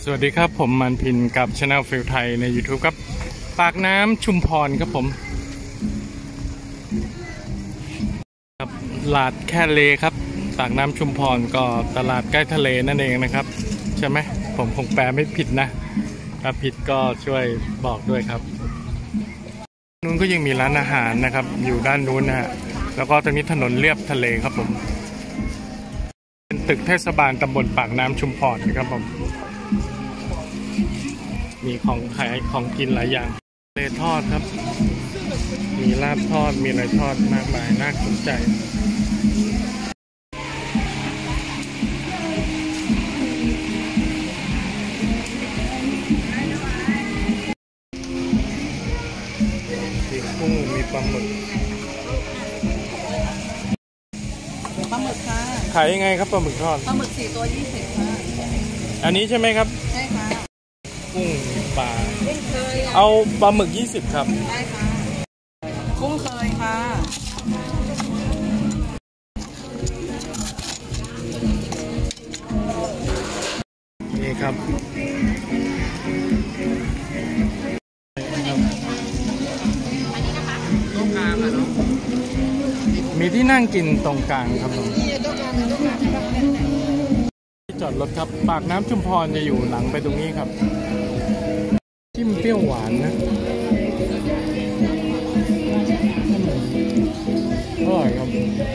สวัสดีครับผมมันพินกับช anel ฟิลไทยใน YouTube ครับปากน้ำชุมพรครับผมครับตลาดแค่เลครับปากน้ำชุมพรก็ตลาดใกล้ทะเลนั่นเองนะครับใช่ไหมผมคงแปลไม่ผิดนะถ้าผิดก็ช่วยบอกด้วยครับนู้นก็ยังมีร้านอาหารนะครับอยู่ด้านนู้นนะฮะแล้วก็ตรงนี้ถนนเลียบทะเลครับผมเป็นตึกเทศบาลตำบลปากน้ำชุมพรนะครับผมมีของขายของกินหลายอย่างทะเลทอดครับมีลาบทอดมีอะไรทอดมากมายน่าสนใจมีกุ้งมีปลาหมึกค่ะขายยังไงครับปลาหมึกทอดปลาหมึก4 ตัว 20ค่ะอันนี้ใช่ไหมครับใช่ค่ะกุ้งปลาเอาปลาหมึก20ครับได้ค่ะกุ้งเคยค่ะนี่ครับมีที่นั่งกินตรงกลางครับผมที่จอดรถครับปากน้ำชุมพรจะอยู่หลังไปตรงนี้ครับจิ้มเปรี้ยวหวานนะอร่อยครับ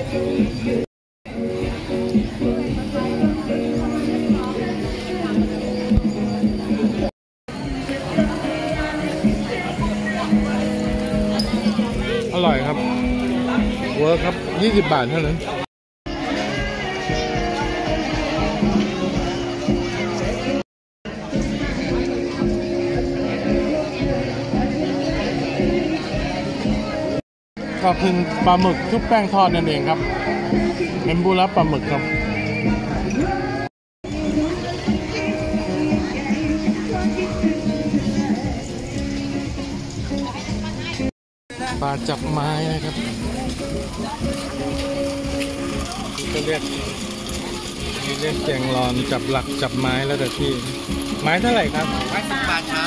อร่อยครับเวิร์คครับ20 บาทเท่านั้นก็คือปลาหมึกชุบแป้งทอดนั่นเองครับเป็นบุระปลาหมึกครับปลาจับไม้นะครับก็เรียกแกงรอนจับหลักจับไม้แล้วแต่ที่ไม้เท่าไหร่ครับไม้10 บาทครับ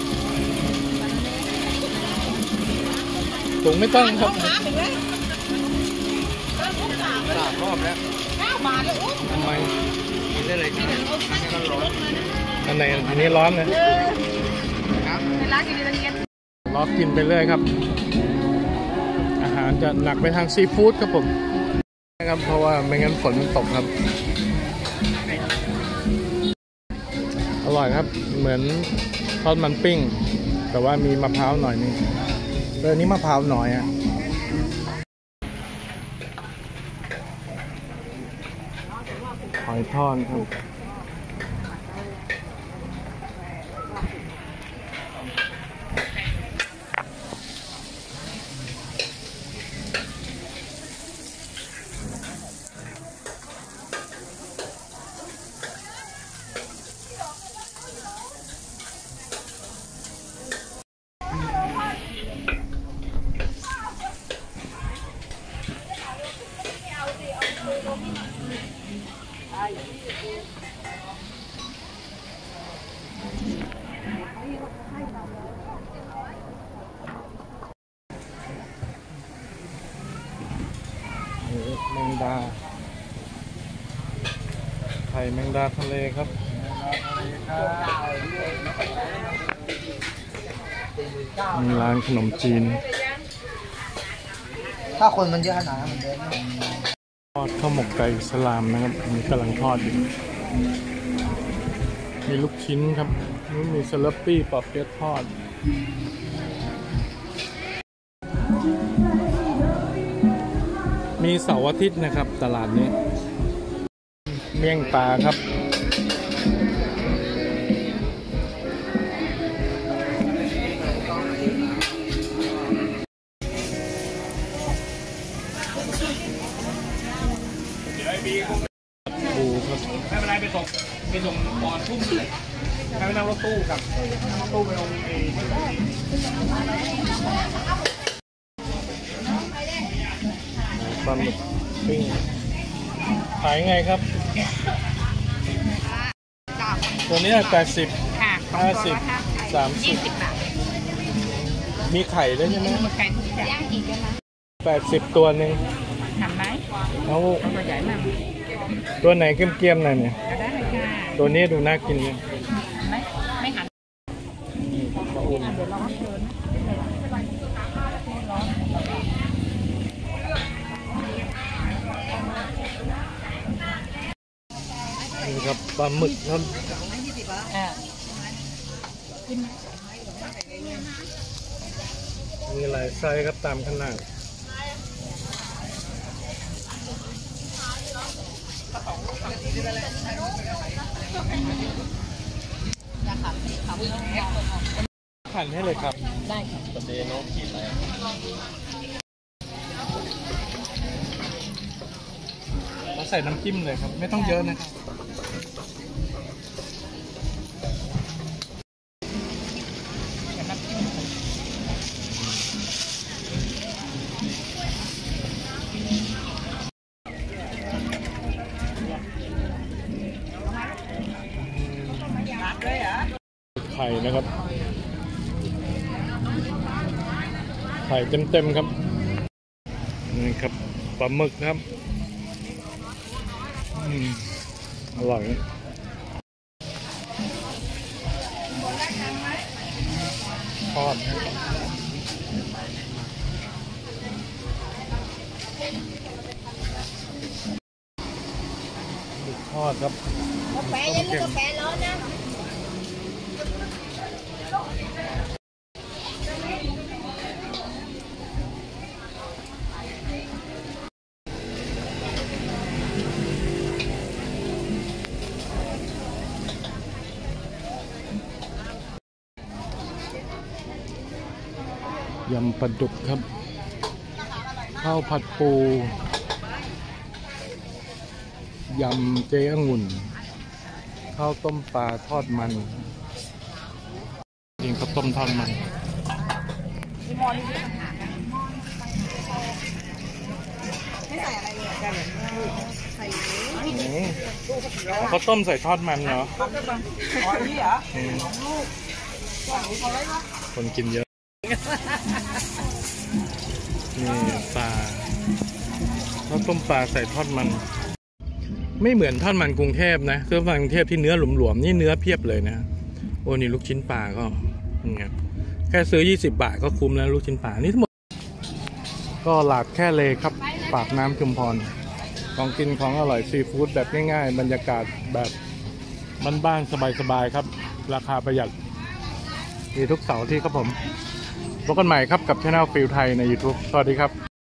ถุงไม่ต้องครับ 3 รอบแล้ว9 บาทเลยทำไมกินได้เลยครับร้อนอันไหนอันนี้ร้อนนะในร้านกินได้เลยรอกินไปเรื่อยครับอาหารจะหนักไปทางซีฟู้ดครับผมนะครับเพราะว่าไม่งั้นฝนมันตกครับอร่อยครับเหมือนทอดมันปิ้งแต่ว่ามีมะพร้าวหน่อยนึงเรื่องนี้มะพร้าวหน่อยอ่ะหอยทอดครับแมงดาไข่แมงดาทะเลครับมีร้านขนมจีนถ้าคนมันเยอะขนาดนั้นทอดข้าวหมกไก่อิสลามนะครับมีกำลังทอดอยู่มีลูกชิ้นครับมีสลัดปี้ปอเปี๊ยะทอดมีเสาร์อาทิตย์นะครับตลาดนี้เมี่ยงปลาครับปูครับไม่เป็นไรไปส่งบอลทุ่มเลยให้ไปนั่งรถตู้กับตู้ไปลงเองปลาหมึกปิ้งขายไงครับจ้าตัวนี้80 ค่ะ 50 30 20 บาทมีไข่ด้วยใช่ไหมไก่ทุกอย่างอีกแล้วนะ 80 ตัวหนึ่งทำไหมเอาเอาตัวใหญ่มากตัวไหนเกรียมๆหน่อยเนี่ยก็ได้ค่ะตัวนี้ดูน่ากินเลยไม่หันปลาอุ้มเดี๋ยวร้อนเกินนะนี่ครับปลาหมึกครับ มีหลายไซส์ครับตามขนาดหั่นให้เลยครับได้ค่ะประเดโนขีดอะไรเราใส่น้ำจิ้มเลยครับ ไม่ต้องเยอะนะครับ ไข่นะครับ ไข่เต็มๆครับ นี่ครับปลาหมึกครับอร่อยทอดทอดครับกาแฟยังมีกาแฟร้อนนะยำปลาดุกครับ ข้าวผัดปูยำเจ๊องุ่นข้าวต้มปลาทอดมันยิงข้าวต้มทอดมันข้าวต้มใส่ทอดมันเหรอคนกินเยอะนี่ปลาข้าวต้มปลาใส่ทอดมันไม่เหมือนทอดมันกรุงเทพนะคือทอดมันกรุงเทพที่เนื้อหลวมๆนี่เนื้อเพียบเลยนะโอ้นี่ลูกชิ้นปลาก็นี่แค่ซื้อ20 บาทก็คุ้มแล้วลูกชิ้นปลานี่ทั้งหมดก็หลาดแค่เลครับปากน้ำชุมพรของกินของอร่อยซีฟู้ดแบบง่ายๆบรรยากาศแบบบ้านๆสบายๆครับราคาประหยัดมีทุกเสาร์ที่ครับผมพบกันใหม่ครับกับช่องฟิลไทยใน YouTube สวัสดีครับ